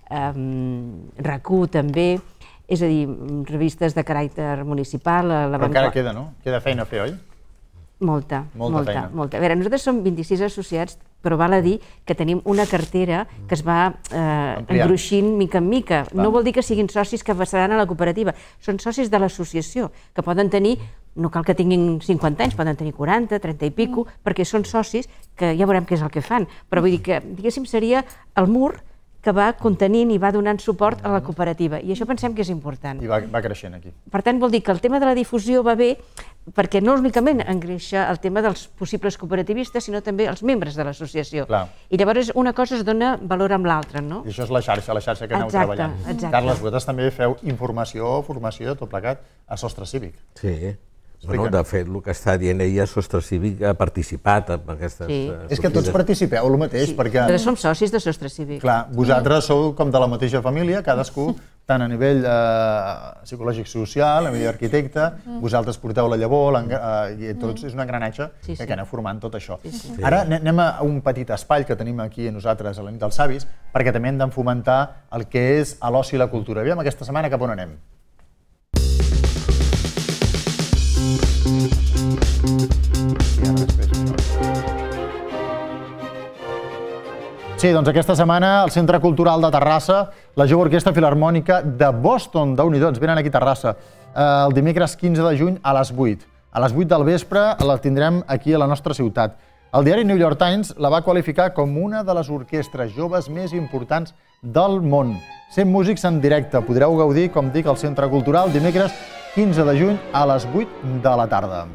RAC1 també, és a dir, revistes de caràcter municipal. Però encara queda, no? Queda feina a fer, oi? Molta. A veure, nosaltres som 26 associats, però val a dir que tenim una cartera que es va engruixint mica en mica. No vol dir que siguin socis que passaran a la cooperativa, són socis de l'associació, que poden tenir, no cal que tinguin 50 anys, poden tenir 40, 30 i pico, perquè són socis que ja veurem què és el que fan. Però vull dir que, diguéssim, seria el mur que va contenint i va donant suport a la cooperativa. I això pensem que és important. I va creixent aquí. Per tant, vol dir que el tema de la difusió va bé perquè no únicament engreixa el tema dels possibles cooperativistes, sinó també els membres de l'associació. I llavors una cosa es dona valor amb l'altra, no? I això és la xarxa que aneu treballant. Carles, vosaltres també feu informació, formació, tot plegat, a Sostre Cívic. Sí. De fet, el que està dient ella, Sostre Cívic ha participat en aquestes... És que tots participeu el mateix, perquè... Nosaltres som socis de Sostre Cívic. Clar, vosaltres sou com de la mateixa família, cadascú, tant a nivell psicològic social, a nivell arquitecte, vosaltres porteu la llavor, i tots és un engranatge que aneu formant tot això. Ara anem a un petit espai que tenim aquí nosaltres a la nit dels savis, perquè també hem de fomentar el que és l'oci i la cultura. Aviam, aquesta setmana cap on anem? Sí, doncs aquesta setmana al Centre Cultural de Terrassa, la Jove Orquestra Filharmònica de Boston, déu-n'hi-do, ens venen aquí a Terrassa, el dimecres 15 de juny a les 8. A les 8 del vespre la tindrem aquí a la nostra ciutat. El diari New York Times la va qualificar com una de les orquestres joves més importants del món. 100 músics en directe. Podreu gaudir, com dic, al Centre Cultural dimecres 15 de juny a les 8 de la tarda.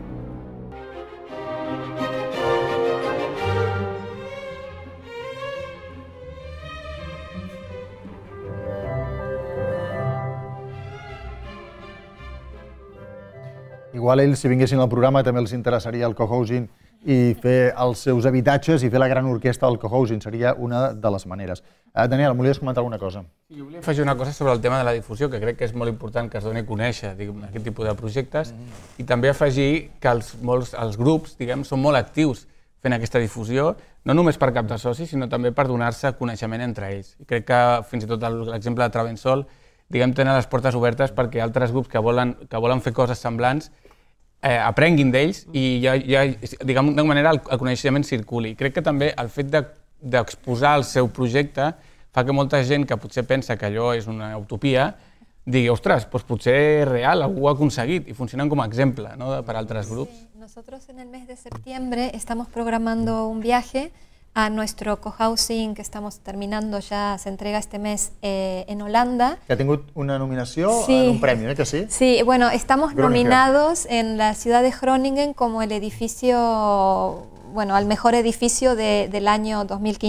Igual ells, si vinguessin al programa, també els interessaria el cohousing i fer els seus habitatges i fer la gran orquestra del cohousing. Seria una de les maneres. Daniel, volies comentar alguna cosa? Jo volia afegir una cosa sobre el tema de la difusió, que crec que és molt important que es doni a conèixer aquest tipus de projectes, i també afegir que els grups són molt actius fent aquesta difusió, no només per cap de socis, sinó també per donar-se coneixement entre ells. I crec que fins i tot l'exemple de Travensol tenen les portes obertes perquè altres grups que volen fer coses semblants aprenguin d'ells i d'alguna manera el coneixement circuli. Crec que també el fet d'exposar el seu projecte fa que molta gent que potser pensa que allò és una utopia digui, ostres, doncs potser és real, algú ho ha aconseguit i funcionen com a exemple per a altres grups. Nosotros en el mes de septiembre estamos programando un viaje a nuestro cohousing que estamos terminando ya, se entrega este mes en Holanda. Que ha tingut una nominació en un premi, que sí? Sí, bueno, estamos nominados en la ciudad de Groningen como el edificio, bueno, al mejor edificio del año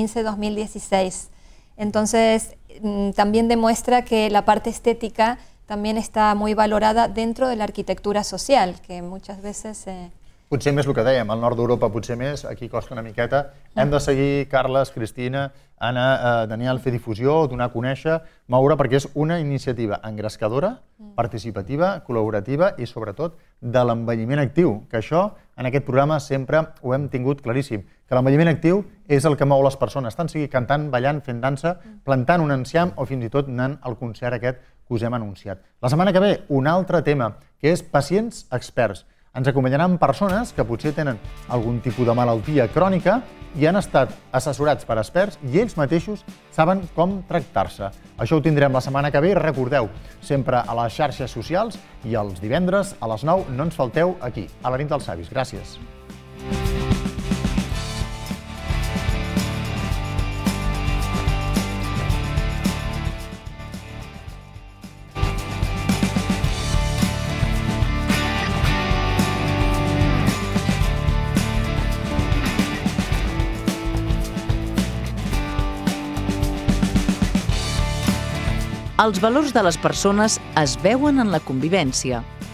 2015-2016. Entonces, también demuestra que la parte estética también está muy valorada dentro de la arquitectura social, que muchas veces... Potser més el que dèiem, al nord d'Europa potser més, aquí costa una miqueta. Hem de seguir, Carles, Cristina, Anna, Daniel, fer difusió, donar a conèixer, moure, perquè és una iniciativa engrescadora, participativa, col·laborativa i, sobretot, de l'envelliment actiu, que això, en aquest programa, sempre ho hem tingut claríssim, que l'envelliment actiu és el que mou les persones, tant sigui cantant, ballant, fent dansa, plantant un enciam o fins i tot anant al concert aquest que us hem anunciat. La setmana que ve, un altre tema, que és pacients experts. Ens acompanyaran persones que potser tenen algun tipus de malaltia crònica i han estat assessorats per experts i ells mateixos saben com tractar-se. Això ho tindrem la setmana que ve i recordeu, sempre a les xarxes socials i els divendres a les 9 no ens falteu aquí, a la nit dels savis. Gràcies. Els valors de les persones es veuen en la convivència.